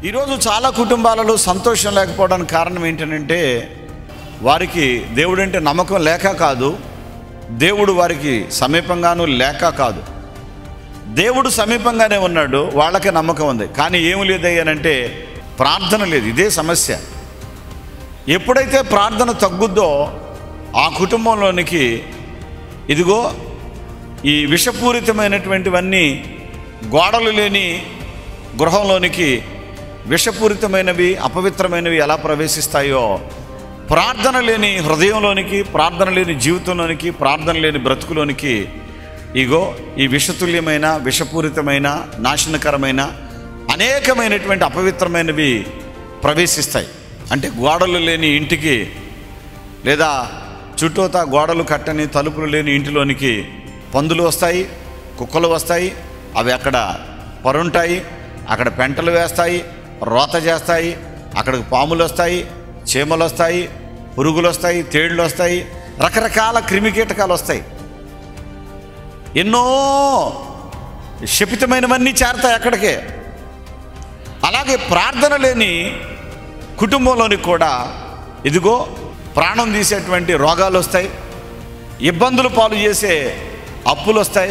ఈరోజు చాలా కుటుంబాలలో సంతోషం లేకపోవడానికి కారణం ఏంటంటే వారికి దేవుడంటే నమ్మకం లేక కాదు, దేవుడు వారికి సమీపంగానూ లేక కాదు. దేవుడు సమీపంగానే ఉన్నాడు, వాళ్ళకే నమ్మకం ఉంది, కానీ ఏమి లేదయ్యానంటే ప్రార్థన లేదు. ఇదే సమస్య. ఎప్పుడైతే ప్రార్థన తగ్గుద్దో ఆ కుటుంబంలోనికి ఇదిగో ఈ విషపూరితమైనటువంటివన్నీ గోడలు లేని గృహంలోనికి విషపూరితమైనవి అపవిత్రమైనవి ఎలా ప్రవేశిస్తాయో, ప్రార్థన లేని హృదయంలోనికి, ప్రార్థన లేని జీవితంలోనికి, ప్రార్థన లేని బ్రతుకులోనికి ఇగో ఈ విషతుల్యమైన విషపూరితమైన నాశనకరమైన అనేకమైనటువంటి అపవిత్రమైనవి ప్రవేశిస్తాయి. అంటే గోడలు లేని ఇంటికి లేదా చుట్టూతా గోడలు కట్టని తలుపులు లేని ఇంటిలోనికి పందులు వస్తాయి, కుక్కలు వస్తాయి, అవి అక్కడ పరుంటాయి, అక్కడ పెంటలు వేస్తాయి, రోత చేస్తాయి, అక్కడికి పాములు వస్తాయి, చీమలు వస్తాయి, పురుగులు వస్తాయి, తేళ్లు వస్తాయి, రకరకాల క్రిమికీటకాలు వస్తాయి, ఎన్నో శపితమైనవన్నీ చేరతాయి అక్కడికే. అలాగే ప్రార్థన లేని కుటుంబంలోనికి కూడా ఇదిగో ప్రాణం తీసేటువంటి రోగాలు వస్తాయి, ఇబ్బందులు పాలు చేసే అప్పులు వస్తాయి.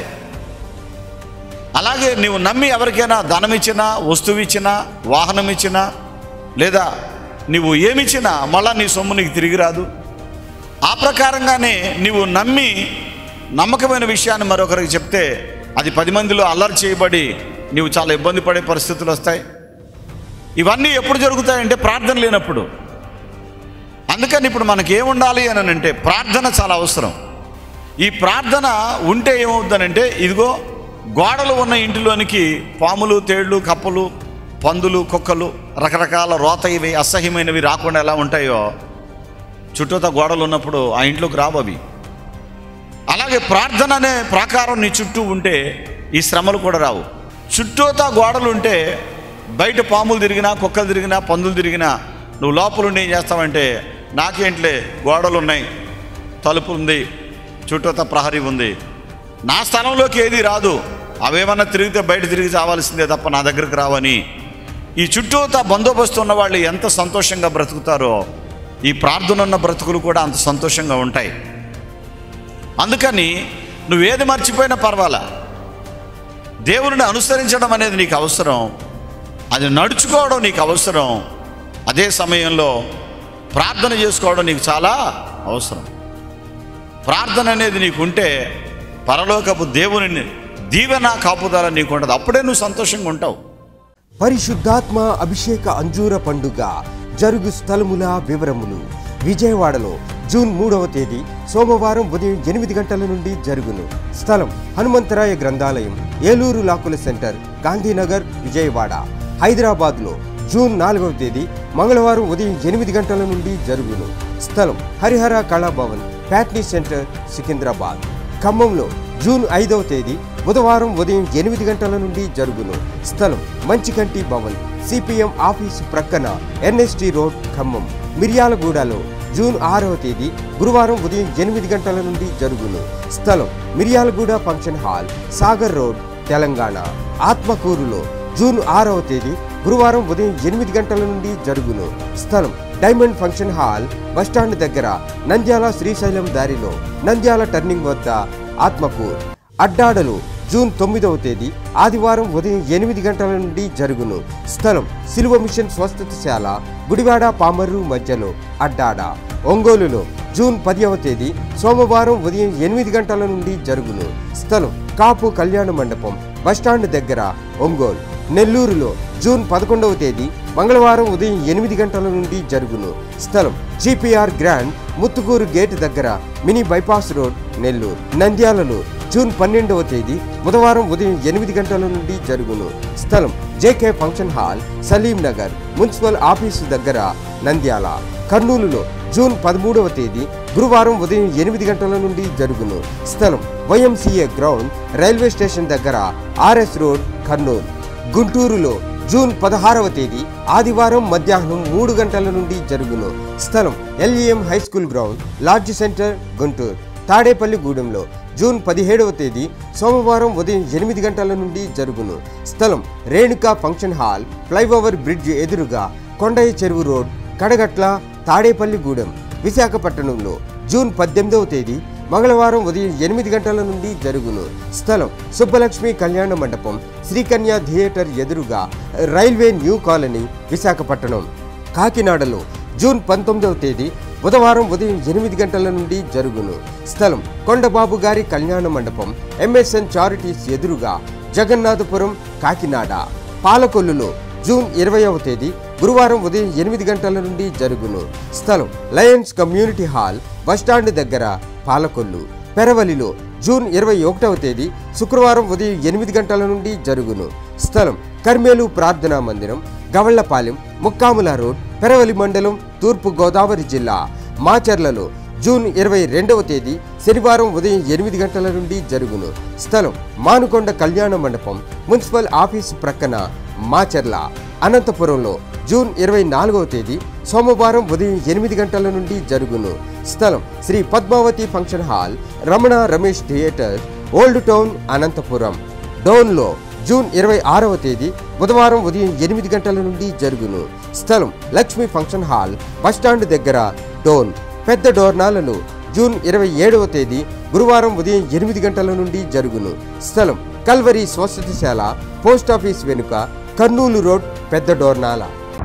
అలాగే నీవు నమ్మి ఎవరికైనా ధనం ఇచ్చినా, వస్తువు ఇచ్చినా, వాహనం ఇచ్చినా, లేదా నీవు ఏమిచ్చినా మళ్ళా నీ సొమ్ము నీకు తిరిగి రాదు. ఆ ప్రకారంగానే నీవు నమ్మి నమ్మకమైన విషయాన్ని మరొకరికి చెప్తే అది 10 మందిలో అల్లరి చేయబడి నీవు చాలా ఇబ్బంది పడే పరిస్థితులు వస్తాయి. ఇవన్నీ ఎప్పుడు జరుగుతాయంటే ప్రార్థన లేనప్పుడు. అందుకని ఇప్పుడు మనకేముండాలి అని అంటే ప్రార్థన చాలా అవసరం. ఈ ప్రార్థన ఉంటే ఏమవుతుందనంటే ఇదిగో గోడలు ఉన్న ఇంటిలోనికి పాములు, తేళ్లు, కప్పలు, పందులు, కుక్కలు, రకరకాల రోత ఇవి అసహ్యమైనవి రాకుండా ఎలా ఉంటాయో చుట్టూతా గోడలు ఉన్నప్పుడు ఆ ఇంట్లోకి రావు అవి. అలాగే ప్రార్థన అనే ప్రాకారం నీ చుట్టూ ఉంటే ఈ శ్రమలు కూడా రావు. చుట్టూతా గోడలు ఉంటే బయట పాములు తిరిగినా, కుక్కలు తిరిగినా, పందులు తిరిగినా నువ్వు లోపలుండి ఏం చేస్తావంటే నాకేంట్లే గోడలు ఉన్నాయి, తలుపు ఉంది, చుట్టూతా ప్రహరీ ఉంది, నా స్థలంలోకి ఏది రాదు, అవేమన్నా తిరిగితే బయట తిరిగి చావాల్సిందే తప్ప నా దగ్గరకు రావని ఈ చుట్టూతా బందోబస్తు ఉన్న వాళ్ళు ఎంత సంతోషంగా బ్రతుకుతారో ఈ ప్రార్థన ఉన్న బ్రతుకులు కూడా అంత సంతోషంగా ఉంటాయి. అందుకని నువ్వేది మర్చిపోయినా పర్వాలా, దేవుని అనుసరించడం అనేది నీకు అవసరం, అది నడుచుకోవడం నీకు అవసరం, అదే సమయంలో ప్రార్థన చేసుకోవడం నీకు చాలా అవసరం. ప్రార్థన అనేది నీకుంటే పరలోకపు దేవుని దీవెన కాపుదల నీకు ఉండదు, అప్పుడే నువ్వు సంతోషంగా ఉంటావు. పరిశుద్ధాత్మ అభిషేక అంజూర పండుగ జరుగు స్థలముల వివరములు. విజయవాడలో జూన్ 3వ తేదీ సోమవారం ఉదయం 8 గంటల నుండి జరుగును. స్థలం హనుమంతరాయ గ్రంథాలయం, ఏలూరు లాకుల సెంటర్, గాంధీనగర్, విజయవాడ. హైదరాబాద్లో జూన్ 4వ తేదీ మంగళవారం ఉదయం 8 గంటల నుండి జరుగును. స్థలం హరిహర కళాభవన్, ప్యాట్నీ సెంటర్, సికింద్రాబాద్. ఖమ్మంలో జూన్ 5వ తేదీ బుధవారం ఉదయం 8 గంటల నుండి జరుగును. స్థలం మంచికంటి భవన్, సిపిఎం ఆఫీసు ప్రక్కన, ఎన్ఎస్టీ రోడ్, ఖమ్మం. మిర్యాలగూడలో జూన్ 6వ తేదీ గురువారం ఉదయం 8 గంటల నుండి జరుగును. స్థలం Miryalaguda function hall, Sagar road, Telangana. ఆత్మకూరులో జూన్ 6వ తేదీ గురువారం ఉదయం 8 గంటల నుండి జరుగును. స్థలం డైమండ్ ఫంక్షన్ హాల్, బస్టాండ్ దగ్గర, నంద్యాల శ్రీశైలం దారిలో, నంద్యాల టర్నింగ్ వద్ద, ఆత్మకూర్. అడ్డాడలో జూన్ 9వ తేదీ ఆదివారం ఉదయం 8 గంటల నుండి జరుగును. స్థలం సిలువ మిషన్ స్వస్థతశాల, గుడివాడ పామర్రు మధ్యలో, అడ్డాడ. ఒంగోలులో జూన్ 10వ తేదీ సోమవారం ఉదయం 8 గంటల నుండి జరుగును. స్థలం కాపు కళ్యాణ మండపం, బస్టాండ్ దగ్గర, ఒంగోలు. నెల్లూరులో జూన్ 11వ తేదీ మంగళవారం ఉదయం 8 గంటల నుండి జరుగును. స్థలం జిపిఆర్ గ్రాండ్, ముత్తుకూరు గేట్ దగ్గర, మినీ బైపాస్ రోడ్, నెల్లూరు. నంద్యాలలో జూన్ 12వ తేదీ బుధవారం ఉదయం 8 గంటల నుండి జరుగును. స్థలం JK function hall, Saleem Nagar, municipal office దగ్గర, నంద్యాల. కర్నూలులో జూన్ 13వ తేదీ గురువారం ఉదయం 8 గంటల నుండి జరుగును. స్థలం వైఎంసీఏ గ్రౌండ్, రైల్వే స్టేషన్ దగ్గర, ఆర్ఎస్ రోడ్, కర్నూలు. గుంటూరులో జూన్ 16వ తేదీ ఆదివారం మధ్యాహ్నం 3 గంటల నుండి జరుగును. స్థలం LEM high school ground, lodge center, Guntur. తాడేపల్లిగూడెంలో జూన్ 17వ తేదీ సోమవారం ఉదయం 8 గంటల నుండి జరుగును. స్థలం Renuka function hall, flyover bridge ఎదురుగా, కొండయ్య చెరువు రోడ్, కడగట్ల, తాడేపల్లిగూడెం, విశాఖపట్నంలో. జూన్ 18వ తేదీ మంగళవారం ఉదయం 8 గంటల నుండి జరుగును. స్థలం సుబ్బలక్ష్మి కళ్యాణ మండపం, శ్రీకన్య థియేటర్ ఎదురుగా, రైల్వే న్యూ కాలనీ, విశాఖపట్నం. కాకినాడలో జూన్ 19వ తేదీ బుధవారం ఉదయం 8 గంటల నుండి జరుగును. స్థలం కొండబాబు గారి కళ్యాణ మండపం, MSN చారిటీస్ ఎదురుగా, జగన్నాథపురం, కాకినాడ. పాలకొల్లులో జూన్ 20వ తేదీ గురువారం ఉదయం 8 గంటల నుండి జరుగును. స్థలం లయన్స్ కమ్యూనిటీ హాల్, బస్టాండ్ దగ్గర, పాలకొల్లు. పెరవలిలో జూన్ 21వ తేదీ శుక్రవారం ఉదయం 8 గంటల నుండి జరుగును. స్థలం కర్మేలు ప్రార్థనా మందిరం, గవళ్లపాలెం, ముక్కాముల రోడ్, పెరవలి మండలం, తూర్పు గోదావరి జిల్లా. మాచర్లలో జూన్ 22వ తేదీ శనివారం ఉదయం 8 గంటల నుండి జరుగును. స్థలం మానుకొండ కళ్యాణ మండపం, మున్సిపల్ ఆఫీసు ప్రక్కన, మాచర్ల. అనంతపురంలో జూన్ 24వ తేదీ సోమవారం ఉదయం 8 గంటల నుండి జరుగును. స్థలం Sri Padmavathi function hall, Ramana Ramesh theater, old town, Anantapur. డోన్లో జూన్ 26వ తేదీ బుధవారం ఉదయం 8 గంటల నుండి జరుగును. స్థలం లక్ష్మీ ఫంక్షన్ హాల్, బస్టాండ్ దగ్గర, డోన్. పెద్ద డోర్నాలలో జూన్ 27వ తేదీ గురువారం ఉదయం 8 గంటల నుండి జరుగును. స్థలం కల్వరి స్వస్థతశాల, పోస్టాఫీస్ వెనుక, కర్నూలు రోడ్, పెద్ద డోర్నాల.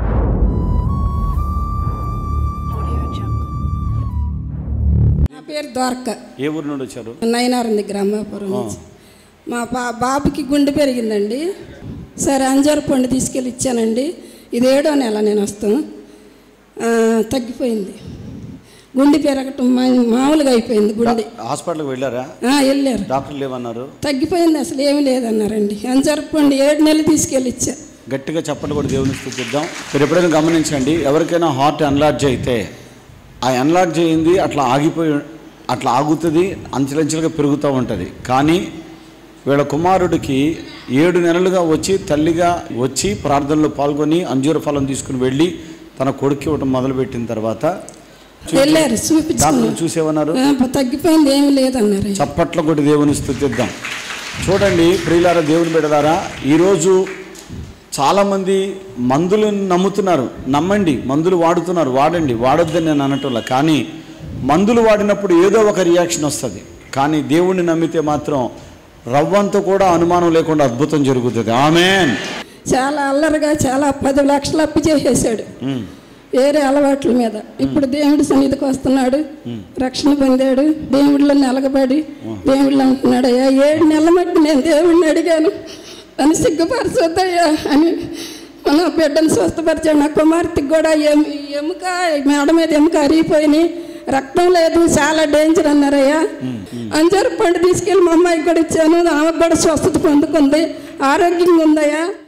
నా పేరు ద్వారక. ఏ ఊరు నుండి వచ్చారు? నయనారం దగ్గర, అమ్మాపురం నుంచి. మా బాబుకి గుండె పెరిగిందండి. సరే అంజారు పండు తీసుకెళ్ళి ఇచ్చానండి. ఇది 7వ నెల నేను వస్తాను. తగ్గిపోయింది. గుండె పెరగటం మామూలుగా అయిపోయింది. గుండె హాస్పిటల్కి వెళ్ళారా? వెళ్ళారు. డాక్టర్లు ఏమన్నారు? తగ్గిపోయింది, అసలు ఏమీ లేదన్నారండి. అంజారు పండు 7 నెలలు తీసుకెళ్ళి ఇచ్చా. గట్టిగా చెప్పండి కూడా దేవుని స్తుతిద్దాం. మీరు ఎప్పుడైనా గమనించండి, ఎవరికైనా హార్ట్ ఎన్లార్జ్ అయితే ఆ ఎన్లార్జ్ అయింది అట్లా ఆగుతుంది, అంచెలంచెలుగా పెరుగుతూ ఉంటుంది. కానీ వీళ్ళ కుమారుడికి 7 నెలలుగా వచ్చి తల్లిగా వచ్చి ప్రార్థనలో పాల్గొని అంజూర ఫలం తీసుకుని వెళ్ళి తన కొడుకు ఇవ్వటం మొదలుపెట్టిన తర్వాత వెళ్ళారు, చూపించారు. చూసేవన్నారు, తగ్గిపోయింది, ఏమి లేదన్నారు. చప్పట్ల కొట్టి దేవుని స్తుతిద్దాం. చూడండి ప్రియులారా, దేవుని బిడ్డలారా, ఈరోజు చాలామంది మందులను నమ్ముతున్నారు. నమ్మండి, మందులు వాడుతున్నారు, వాడండి, వాడొద్దని నేను అనటంలా. కానీ మందులు వాడినప్పుడు ఏదో ఒక రియాక్షన్ వస్తుంది. కానీ దేవుణ్ణి నమ్మితే మాత్రం రవ్వంతా కూడా అనుమానం లేకుండా అద్భుతం జరుగుతుంది. ఆమేన్. చాలా అల్లరిగా చాలా 10 లక్షలు అప్పు చేసేసాడు వేరే అలవాట్ల మీద. ఇప్పుడు దేవుడి సన్నిధికి వస్తున్నాడు, రక్షణ పొందాడు, దేవుడిలో నిలగబడి దేవుళ్ళు అంటున్నాడు, అయ్యా 7 నెలల మట్టి నేను దేవుడిని అడిగాను అని సిగ్గుపరచొద్దయ్యా అని మన బిడ్డను స్వస్థపరిచాడు. నా కుమార్తెకి కూడా ఎముక మెడ మీద ఎముక అరిగిపోయినాయి, రక్తం లేదు, చాలా డేంజర్ అన్నారయ్యా. అంజూరు పండు తీసుకెళ్ళి మా అమ్మాయికి కూడా ఇచ్చాను, ఆమెకు కూడా స్వస్థత పొందుకుంది, ఆరోగ్యంగా ఉందయ్యా.